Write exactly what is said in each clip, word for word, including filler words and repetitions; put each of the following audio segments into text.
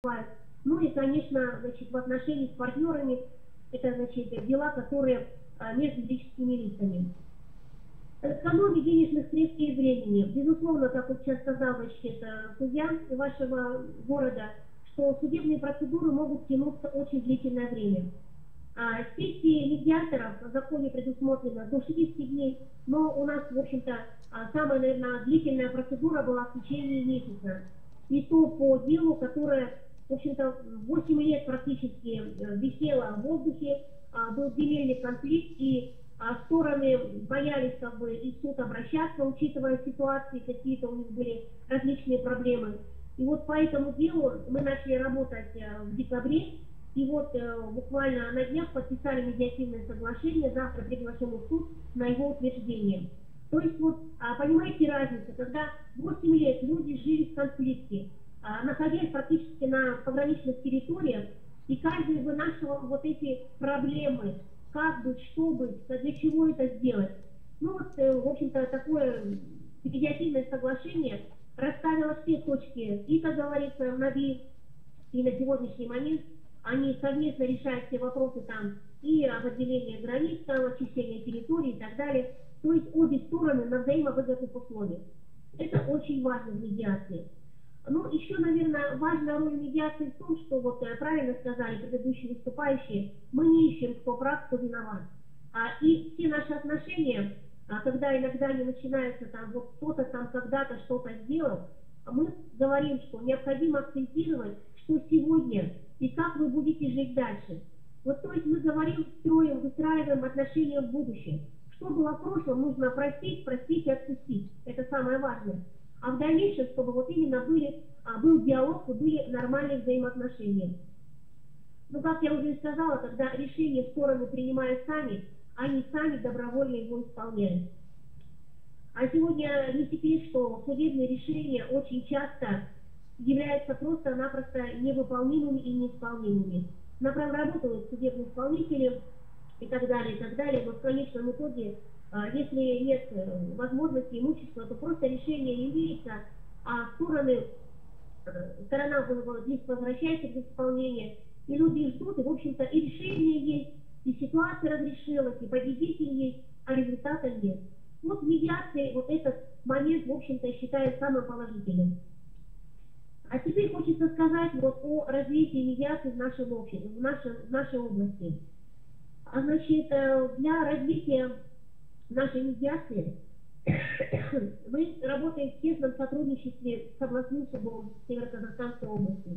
Ну и, конечно, значит, в отношении с партнерами, это, значит, дела, которые а, между юридическими лицами. Экономия денежных средств и времени. Безусловно, как вот сейчас сказал, значит, судья вашего города, что судебные процедуры могут тянуться очень длительное время. А, сессии медиаторов в законе предусмотрено до шестидесяти дней, но у нас, в общем-то, самая, наверное, длительная процедура была в течение месяца. И то по делу, которое, в общем-то, восемь лет практически висело в воздухе, был земельный конфликт, и стороны боялись как бы и в суд обращаться, учитывая ситуации, какие-то у них были различные проблемы. И вот по этому делу мы начали работать в декабре, и вот буквально на днях подписали медиативное соглашение, завтра приглашен в суд на его утверждение. То есть вот, понимаете разницу, когда восемь лет люди жили в конфликте, находясь практически на пограничных территориях, и каждый вынашивал вот эти проблемы, как быть, что быть, для чего это сделать. Ну вот, в общем-то, такое медиативное соглашение расставило все точки, и, как говорится, на «и», и на сегодняшний момент они совместно решают все вопросы там и об отделении границ, там, очищения территории и так далее. То есть обе стороны на взаимовыгодных условиях. Это очень важно в медиации. Ну, еще, наверное, важная роль медиации в том, что, вот правильно сказали предыдущие выступающие, мы не ищем, кто прав, кто виноват. А, и все наши отношения, а, когда иногда они начинаются, там, вот кто-то там когда-то что-то сделал, мы говорим, что необходимо акцентировать, что сегодня и как вы будете жить дальше. Вот, то есть мы говорим, строим, выстраиваем отношения в будущем. Что было в прошлом, нужно простить, простить и отпустить. Это самое важное. А в дальнейшем, чтобы вот именно были, был диалог и были нормальные взаимоотношения. Ну, как я уже сказала, когда решение стороны принимают сами, они сами добровольно его исполняют. А сегодня не секрет, что судебные решения очень часто являются просто-напросто невыполнимыми и неисполнимыми. Направо работают судебные исполнители и так далее, и так далее, но в конечном итоге, если нет возможности имущества, то просто решение не имеется, а стороны, сторона здесь возвращается к исполнению, и люди ждут, и, в общем-то, и решение есть, и ситуация разрешилась, и победитель есть, а результата нет. Вот в медиации вот этот момент, в общем-то, я считаю самым положительным. А теперь хочется сказать вот о развитии медиации в нашем обществе, в, нашем, в нашей области. А значит, для развития нашей медиации мы работаем в тесном сотрудничестве с областным судом Северо-Казахстанской области.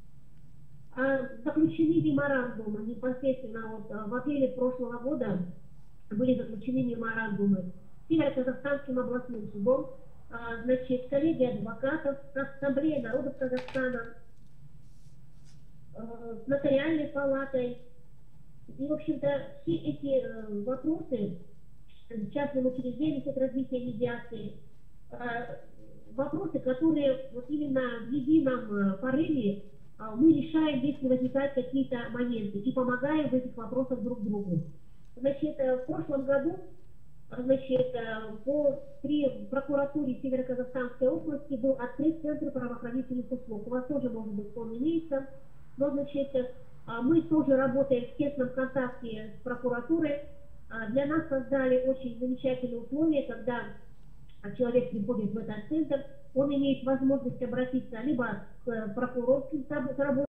Заключены меморандумы непосредственно вот в апреле прошлого года были заключены меморандумы с Северо-Казахстанским областным судом, значит, коллегией адвокатов, Ассамблеей народов Казахстана, с нотариальной палатой. И, в общем-то, все эти э, вопросы, частным учреждением развития медиации, э, вопросы, которые вот именно в едином э, порыве э, мы решаем, если возникают какие-то моменты, и помогаем в этих вопросах друг другу. Значит, э, в прошлом году, значит, э, по, при прокуратуре Северо-Казахстанской области был открыт Центр правоохранительных услуг. У вас тоже, может быть, он имеется, но, значит, мы тоже работаем в тесном контакте с прокуратурой. Для нас создали очень замечательные условия, когда человек приходит в этот центр, он имеет возможность обратиться либо к прокурорским работам,